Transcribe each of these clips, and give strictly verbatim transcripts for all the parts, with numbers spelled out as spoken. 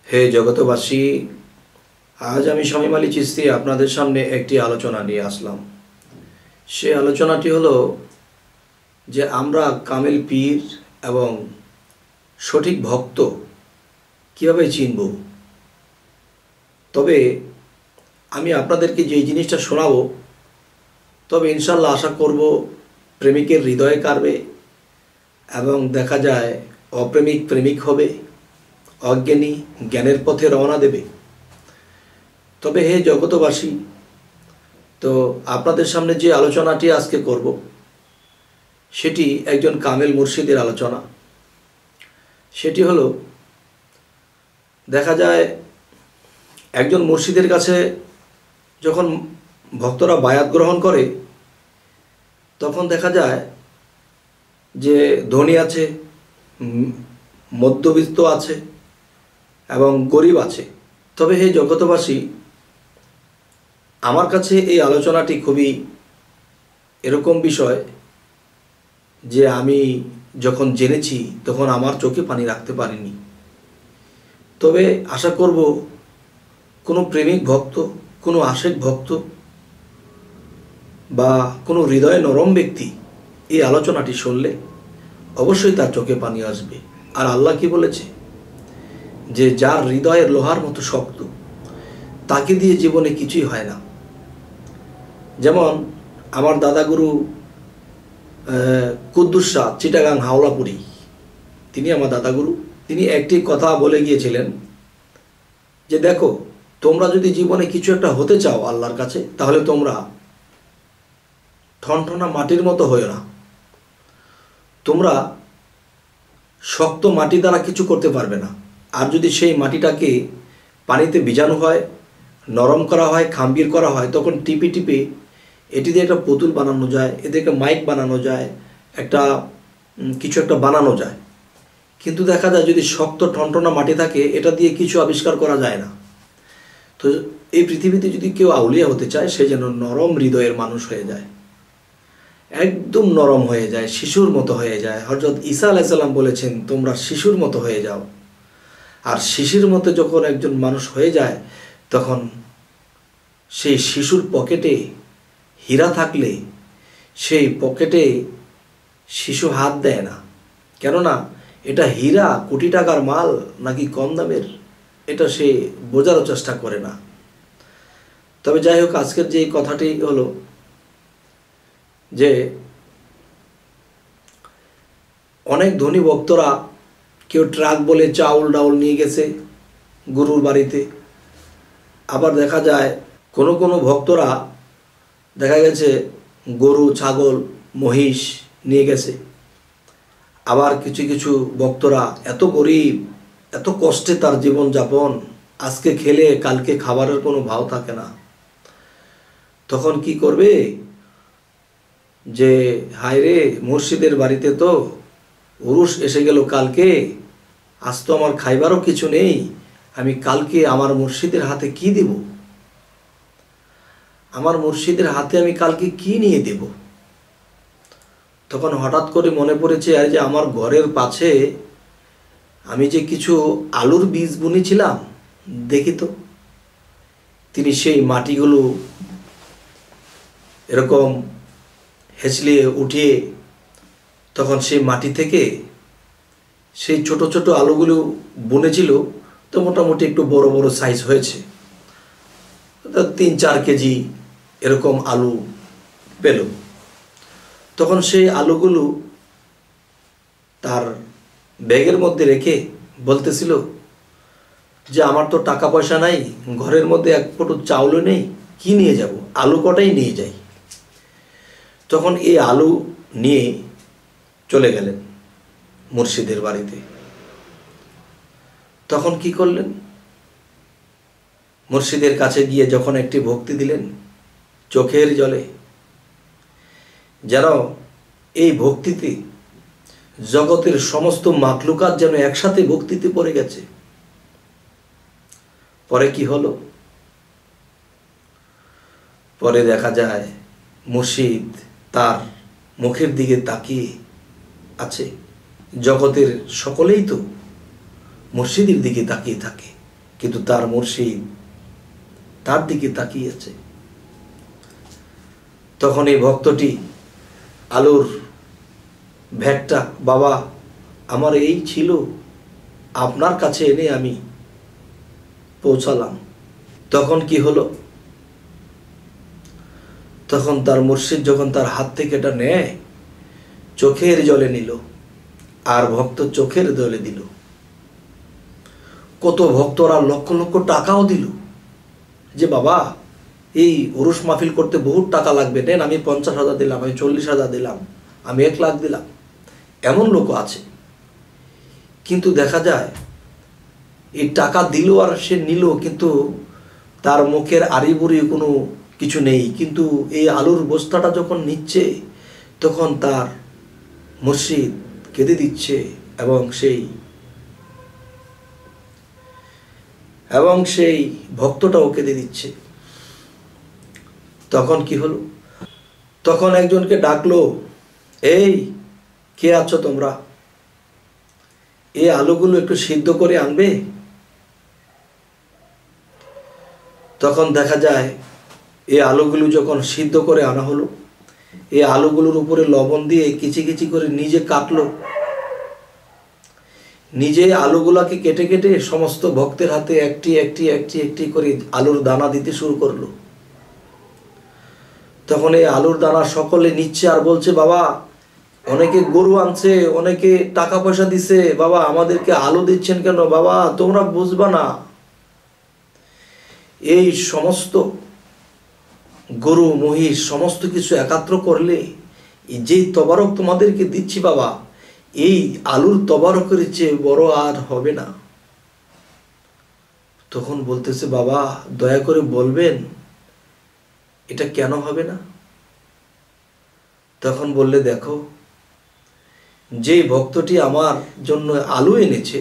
হে জগতবাসী, আজ আমি শামীম আলী চিশতি আপনাদের সামনে একটি আলোচনা নিয়ে আসলাম। সে আলোচনাটি হলো যে আমরা কামেল পীর এবং সঠিক ভক্ত কীভাবে চিনব। তবে আমি আপনাদেরকে যে জিনিসটা শোনাবো, তবে ইনশাল্লাহ আশা করব প্রেমিকের হৃদয়ে কাড়বে এবং দেখা যায় অপ্রেমিক প্রেমিক হবে, অজ্ঞানী জ্ঞানের পথে রওনা দেবে। তবে হে জগতবাসী, তো আপনাদের সামনে যে আলোচনাটি আজকে করব সেটি একজন কামেল মুর্শিদের আলোচনা। সেটি হলো, দেখা যায় একজন মুর্শিদের কাছে যখন ভক্তরা বায়াত গ্রহণ করে, তখন দেখা যায় যে ধনী আছে, মধ্যবিত্ত আছে এবং গরিব আছে। তবে হে জগতবাসী, আমার কাছে এই আলোচনাটি খুবই এরকম বিষয় যে আমি যখন জেনেছি তখন আমার চোখে পানি রাখতে পারিনি। তবে আশা করব কোনো প্রেমিক ভক্ত, কোনো আশেক ভক্ত বা কোনো হৃদয়ে নরম ব্যক্তি এই আলোচনাটি শুনলে অবশ্যই তার চোখে পানি আসবে। আর আল্লাহ কি বলেছে যে যার হৃদয়ের লোহার মতো শক্ত, তাকে দিয়ে জীবনে কিছুই হয় না। যেমন আমার দাদাগুরু কুদ্দুস শাহ চিটাগাং হাওলাপুরি, তিনি আমার দাদাগুরু। তিনি একটি কথা বলে গিয়েছিলেন যে দেখো, তোমরা যদি জীবনে কিছু একটা হতে চাও আল্লাহর কাছে, তাহলে তোমরা ঠনঠনা মাটির মতো হয়েও না। তোমরা শক্ত মাটি দ্বারা কিছু করতে পারবে না। আর যদি সেই মাটিটাকে পানিতে ভিজানো হয়, নরম করা হয়, খাম্বির করা হয়, তখন টিপে টিপে এটি দিয়ে একটা পুতুল বানানো যায়, এদেরকে মাইক বানানো যায়, একটা কিছু একটা বানানো যায়। কিন্তু দেখা যায় যদি শক্ত ঠনঠনা মাটি থাকে, এটা দিয়ে কিছু আবিষ্কার করা যায় না। তো এই পৃথিবীতে যদি কেউ আউলিয়া হতে চায়, সে যেন নরম হৃদয়ের মানুষ হয়ে যায়, একদম নরম হয়ে যায়, শিশুর মতো হয়ে যায়। হযরত ঈসা আলাইহিস সালাম বলেছেন তোমরা শিশুর মতো হয়ে যাও। আর শিশুর মতো যখন একজন মানুষ হয়ে যায়, তখন সেই শিশুর পকেটে হীরা থাকলে সেই পকেটে শিশু হাত দেয় না। কেননা এটা হীরা কোটি টাকার মাল নাকি কম দামের, এটা সে বোঝারও চেষ্টা করে না। তবে যাই হোক, আজকের যে কথাটি হলো যে অনেক ধনী ভক্তরা, কেউ ট্রাক বলে চাউল ডাউল নিয়ে গেছে গুরুর বাড়িতে। আবার দেখা যায় কোনো কোনো ভক্তরা দেখা গেছে গরু, ছাগল, মহিষ নিয়ে গেছে। আবার কিছু কিছু ভক্তরা এত গরিব, এত কষ্টে তার জীবনযাপন, আজকে খেলে কালকে খাবারের কোনো ভাও থাকে না। তখন কি করবে যে হায় রে, মুর্শিদের বাড়িতে তো উরুস এসে গেল কালকে, আজ তো আমার খাইবারও কিছু নেই, আমি কালকে আমার মুর্শিদের হাতে কি দেব? আমার মুর্শিদের হাতে আমি কালকে কি নিয়ে দেব? তখন হঠাৎ করে মনে পড়েছে, আর যে আমার ঘরের পাশে আমি যে কিছু আলুর বীজ বুনেছিলাম, দেখি তো। তিনি সেই মাটিগুলো এরকম হেঁচলিয়ে উঠিয়ে তখন সেই মাটি থেকে সেই ছোট ছোট আলুগুলো বুনেছিল, তো মোটামুটি একটু বড় বড় সাইজ হয়েছে, তিন চার কেজি এরকম আলু পেল। তখন সেই আলুগুলো তার ব্যাগের মধ্যে রেখে বলতেছিল যে আমার তো টাকা পয়সা নাই, ঘরের মধ্যে এক ফোঁটা চাউলও নেই, কি নিয়ে যাব? আলু কটাই নিয়ে যাই। তখন এই আলু নিয়ে চলে গেলেন মুর্শিদের বাড়িতে। তখন কি করলেন? মুর্শিদের কাছে গিয়ে যখন একটি ভক্তি দিলেন চোখের জলে, যেন এই ভক্তিতে জগতের সমস্ত মাখলুকাত যেন একসাথে ভক্তিতে পড়ে গেছে। পরে কি হলো? পরে দেখা যায় মুর্শিদ তার মুখের দিকে তাকিয়ে আছে। জগতের সকলেই তো মুর্শিদের দিকে তাকিয়ে থাকে, কিন্তু তার মুর্শিদ তার দিকে তাকিয়েছে। তখন এই ভক্তটি আলুর ভ্যাটটা, বাবা আমার এই ছিল, আপনার কাছে এনে আমি পৌঁছালাম। তখন কি হলো, তখন তার মুর্শিদ যখন তার হাত থেকে এটা নেয়, চোখের জলে নিল, আর ভক্ত চোখের জলে দিল। কত ভক্তরা লক্ষ লক্ষ টাকাও দিল, যে বাবা এই উরুস মাহফিল করতে বহুত টাকা লাগবে, নেন আমি পঞ্চাশ হাজার দিলাম, আমি চল্লিশ হাজার দিলাম, আমি এক লাখ দিলাম। এমন লোকও আছে। কিন্তু দেখা যায় এই টাকা দিল আর সে নিল, কিন্তু তার মুখের আড়িবুড়ি কোনো কিছু নেই। কিন্তু এই আলুর বস্তাটা যখন নিচ্ছে, তখন তার মুর্শিদ কেঁদে দিচ্ছে, এবং সেই এবং সেই ভক্তটাও কেঁদে দিচ্ছে। তখন কি হলো, তখন একজনকে ডাকলো, এই কে আছো তোমরা, এই আলুগুলো একটু সিদ্ধ করে আনবে। তখন দেখা যায় এই আলুগুলো যখন সিদ্ধ করে আনা হলো, এই আলুগুলোর উপরে লবণ দিয়ে কিচি কিচি করে নিজে কাটলো, নিজে আলুগুলাকে কেটে কেটে সমস্ত ভক্তের হাতে একটি একটি একটি একটি করে আলুর দানা দিতে শুরু করলো। তখন এই আলুর দানা সকলে নিচ্ছে আর বলছে, বাবা অনেকে গরু আনছে, অনেকে টাকা পয়সা দিছে, বাবা আমাদেরকে আলু দিচ্ছেন কেন, বাবা তোমরা বুঝবা না, এই সমস্ত গরু মহিষ সমস্ত কিছু একাত্র করলে যেই তবারক তোমাদেরকে দিচ্ছি বাবা, এই আলুর তবারকের চেয়ে বড় আর হবে না। তখন বলতেছে, বাবা দয়া করে বলবেন এটা কেন হবে না। তখন বললে, দেখো যে ভক্তটি আমার জন্য আলু এনেছে,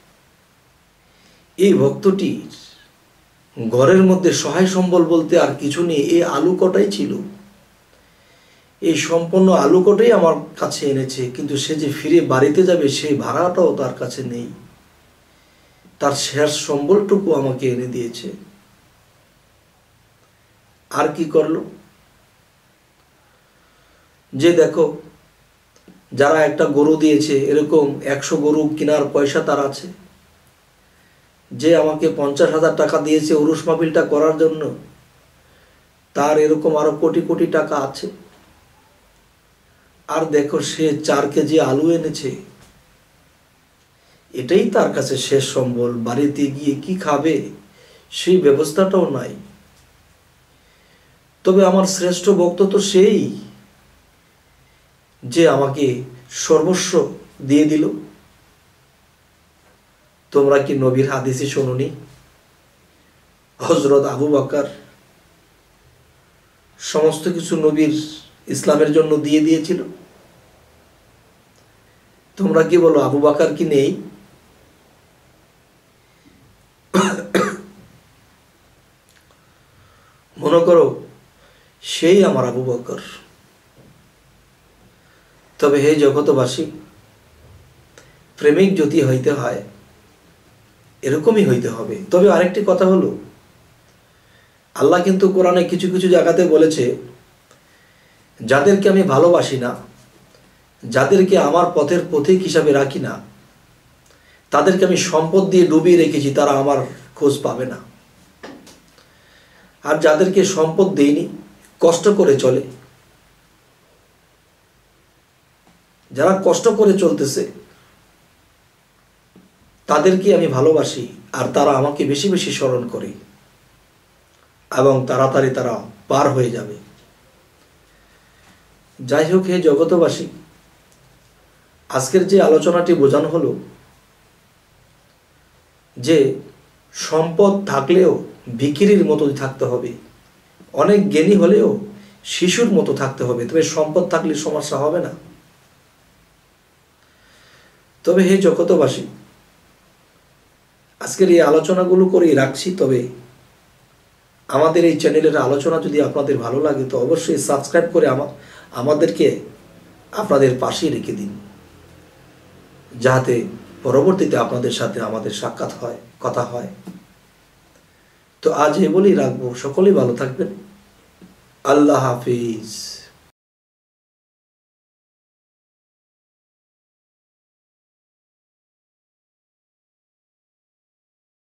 এই ভক্তটি ঘরের মধ্যে সহায় সম্বল বলতে আর কিছু নেই, এই আলু কটাই ছিল, এই সম্পূর্ণ আলু কটাই আমার কাছে এনেছে, কিন্তু সে যে ফিরে বাড়িতে যাবে সেই ভাড়াটাও তার কাছে নেই, তার শেষ সম্বলটুকু আমাকে এনে দিয়েছে। আর কি করলো, যে দেখো যারা একটা গরু দিয়েছে, এরকম একশো গরু কেনার পয়সা তার আছে, যে আমাকে পঞ্চাশ হাজার টাকা দিয়েছে উরুস মাহফিলটা করার জন্য, তার এরকম আরো কোটি কোটি টাকা আছে। আর দেখো সে চার কেজি আলু এনেছে, এটাই তার কাছে শেষ সম্বল, বাড়িতে গিয়ে কি খাবে সেই ব্যবস্থাটাও নাই। তবে আমার শ্রেষ্ঠ ভক্ত তো সেই, যে আমাকে সর্বস্ব দিয়ে দিল। তোমরা কি নবীর হাদিসে শোনোনি, হযরত আবু বকর সমস্ত কিছু নবীর ইসলামের জন্য দিয়ে দিয়েছিল? তোমরা কি বলো আবু বকর কি নেই? মনে করো সেই আমার আবু বকর। তবে হে জগতবাসী, প্রেমিক যদি হইতে হয় এরকমই হইতে হবে। তবে আরেকটি কথা হলো, আল্লাহ কিন্তু কোরআনে কিছু কিছু জায়গাতে বলেছে, যাদেরকে আমি ভালোবাসি না, যাদেরকে আমার পথের পথিক হিসাবে রাখি না, তাদেরকে আমি সম্পদ দিয়ে ডুবিয়ে রেখেছি, তারা আমার খোঁজ পাবে না। আর যাদেরকে সম্পদ দেইনি, কষ্ট করে চলে, যারা কষ্ট করে চলতেছে, তাদেরকে আমি ভালোবাসি, আর তারা আমাকে বেশি বেশি স্মরণ করে, এবং তাড়াতাড়ি তারা পার হয়ে যাবে। যাই হোক হে জগতবাসী, আজকের যে আলোচনাটি বোঝানো হলো, যে সম্পদ থাকলেও ভিখিরির মতো থাকতে হবে, অনেক জ্ঞানী হলেও শিশুর মতো থাকতে হবে, তবে সম্পদ থাকলে সমস্যা হবে না। তবে হে জগতবাসী, আজকের এই আলোচনাগুলো করেই রাখছি। তবে আমাদের এই চ্যানেলের আলোচনা যদি আপনাদের ভালো লাগে, তো অবশ্যই সাবস্ক্রাইব করে আমাদেরকে আপনাদের পাশে রেখে দিন, যাতে পরবর্তীতে আপনাদের সাথে আমাদের সাক্ষাৎ হয়, কথা হয়। তো আজ এ বলেই রাখবো, সকলেই ভালো থাকবেন। আল্লাহ হাফিজ।